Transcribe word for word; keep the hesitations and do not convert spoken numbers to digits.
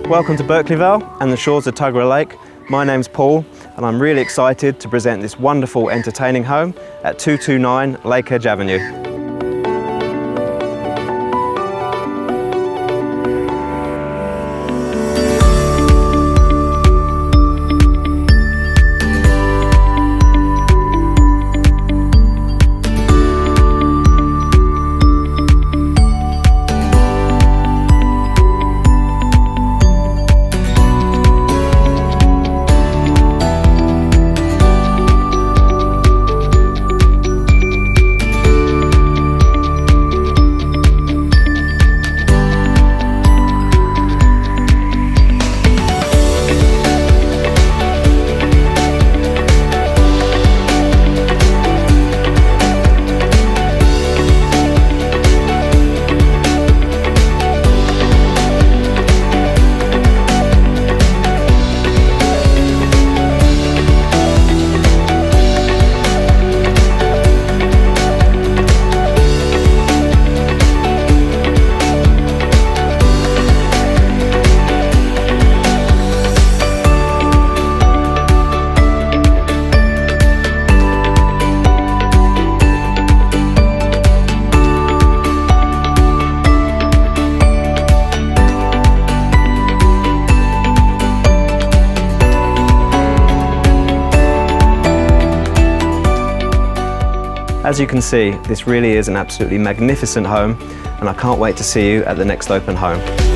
Welcome to Berkeley Vale and the shores of Tuggerah Lake. My name's Paul and I'm really excited to present this wonderful entertaining home at two two nine Lakedge Avenue. As you can see, this really is an absolutely magnificent home and I can't wait to see you at the next open home.